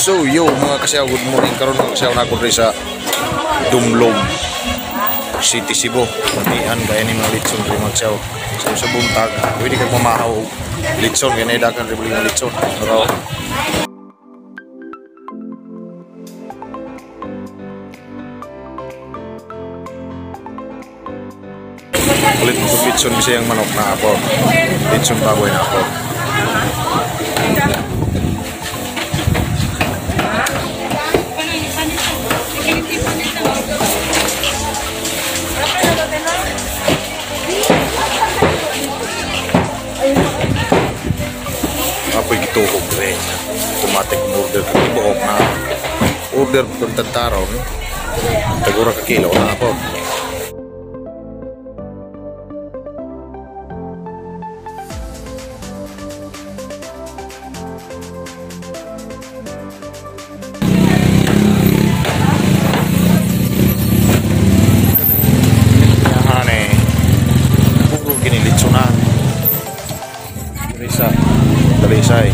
So yo mga kasyaw, good morning. Karon mga kasyaw na ako rin sa Dumlong City, Cebu. Matian kaya ni mga litson rin mga kasyaw. Sa buntag, pwede kang mamahaw litson, kaya naidakan rin mga litson. Pero ulit mo kung litson bisa yung manok na ako. Litson baboy na ako. Apoy gituhog rin. Automatic order ka ibuhok na. Order kung tantaron. Tagura ka kilo na ako. Dalisay.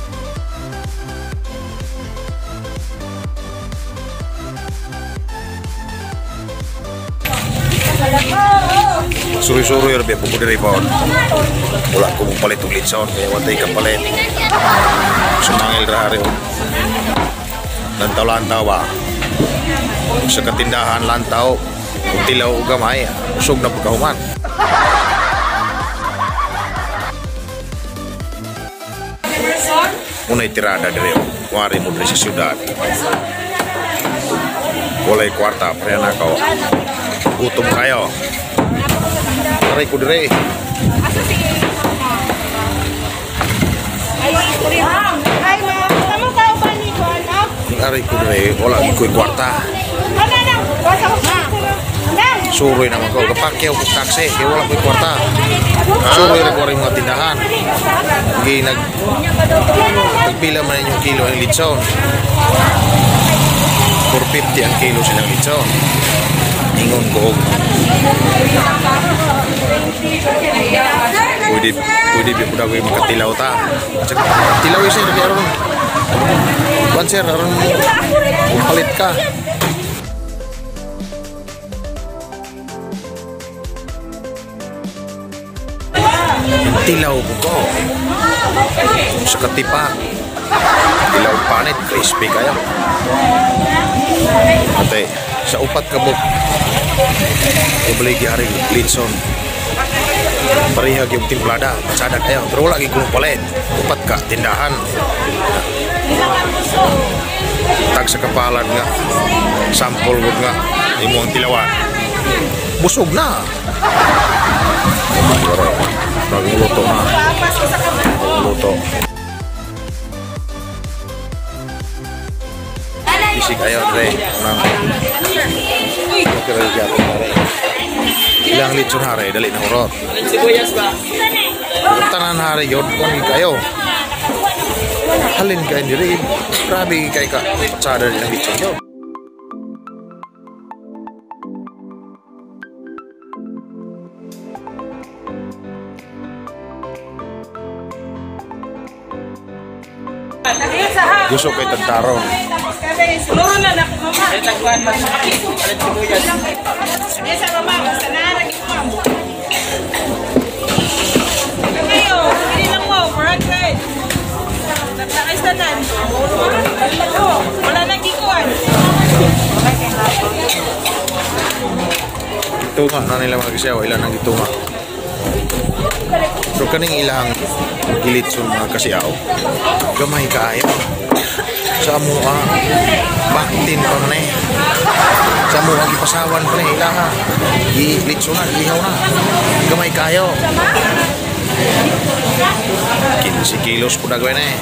Suri-suri ya po dari bawon. Wala ko mong palit ng litson kaya watay ka palit. Sumangil ra hari. Lantaw-lantaw ba? Sa katindahan lantaw, utilaw o gamay, usog na pagkahuman. Unay tirada dari wari mo dari sa syudad. Walay kwarta pre na ko. Gutom kayo. Taray ko dire. Taray ko dire, wala ko kwarta. Suroy naman ko, kapakyaw ko taksi, kaya wala ko kwarta. Suroy rin ko rin mga tindahan. Nagpila man yung kilo ng litson. 450 ang kilo silang litson. Ingon ko. Pwede po daw yung makatilaw ta. Tilaw yung sir, pero buwan sir, aron palit ka. Tilaw ko sa katipa, tilaw panit, crispy kayo. Ate, sa upat kabuk ibalik hari litson parihag yung timplada, pasada kayo, pero lagi kung palit upat ka, tindahan tag sa kapalan nga sampol nga, imuang tilawan busog na. Bagong luto na. Luto. Isi kayo, Dre. Ilang litson hari, dali na urot. Tanan hari, yun, kung kayo. Halin kayo diri. Grabe kayo ka. Patsada rin ang litson yun. Gusto kay tantaron. Loro na na ko mama. Tagwan man sa sibuyas. Esa mama, basta na lagi ko. Kayo, hindi lang mo, right? Nakais tanan. Wala nang gikuan. Ito nga na nila magsiyaw, ilan ang ito nga. So kaning ilang gilitson mga kasiyaw. Gamay kaayo. Sa mua baktin pa man eh. Sa mua gipasawan pa eh ilaha. Gilitson na, ihaw na. Gamay kayo. 15 kilos po nagawin eh.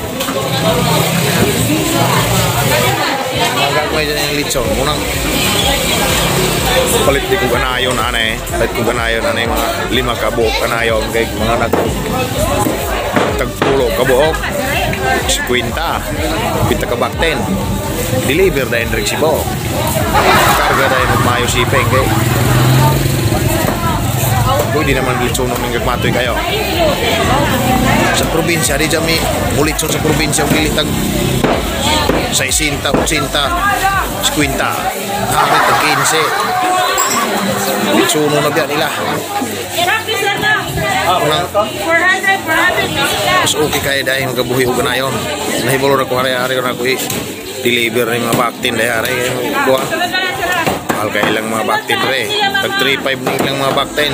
Magagawin dyan yung litson. Munang palit di ko ganayon anay. Palit ko ganayon anay mga 5 kabuok ganayon. Kaya mga tagpulo kabuok. 50. Pita ka bakten. Deliver dahil rin Cebu. Karga dahil magmayo sipeng. Pwede naman litson ng nagmatoy kayo. Sa probinsya, di jami mulitson sa probinsya, gilitag 60, 80, 50. Harit ang 15. Litsuno na biya nila. Mas okay kayo dahil magabuhi ko na yun. Nahibolo na ko hari-hari ko na ko deliver ng mga baktin dahil hari ko. Mahal kayo ilang mga baktin re. Tag 3.5 na ilang mga baktin.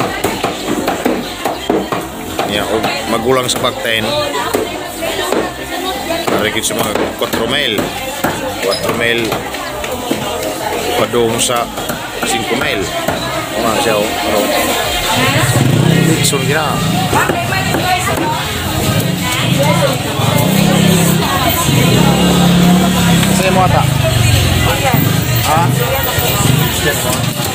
Magulang sa baktin. Narikit sa mga 4 mil. 4 mil padung sa 5 mil. O nga siya o. Litson gina. Sa'yo mo ata? Ha? Sa'yo mo?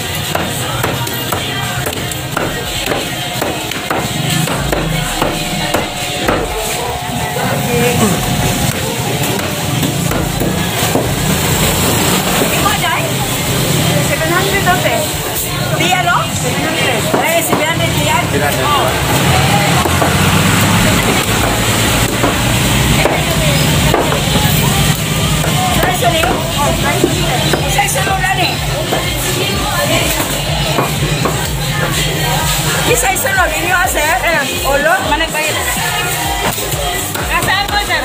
Kisah isunod, inyo sir? Ulo, managbayad. Kasaan mo sir?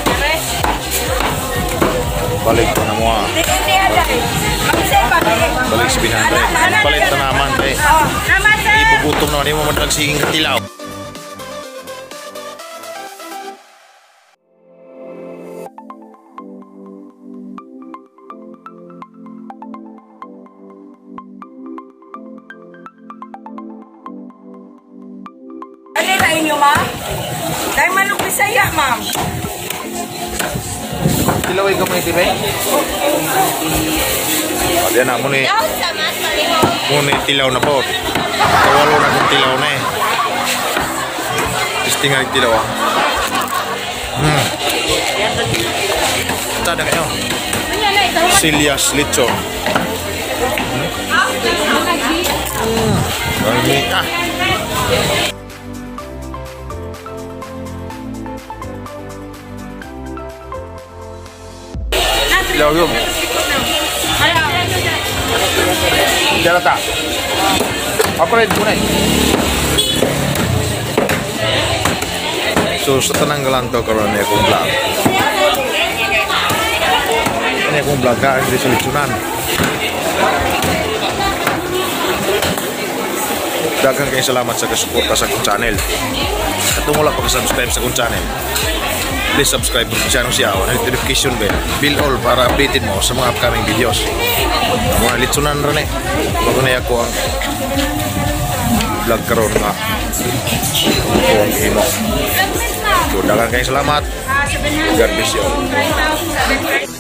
Balik ko na mo ah. Hindi ada. Balik si Binandre. Balik na naman eh. Naman sir. Ipugutom naman yung mga madagsiging katilaw. Ano na inyo ma? Dahil manok Bisaya ma'am. Tilaway ka may tibay? O, diyan na, muna tilaw na po. Kawalo na kong tilaw na eh. Testing nga yung tilaw ah. Tada kayo. Silias Lechon. Dami ah. Tilaw yun. Diyan ta. Operate muna eh. So sa tananggalan to karon ni akong vlog. Ini akong vlog ka ang disulitsunan. Daghang kayong salamat sa kasuporta sa akong channel. At kung wala pa ka-subscribe sa akong channel, please subscribe kung siya siya o notification bell all para updated mo sa mga upcoming videos. Mga litsunan rin eh. Bago na ako ang vlog karon nga ako ang himo. So daghang kayong salamat. God bless you all.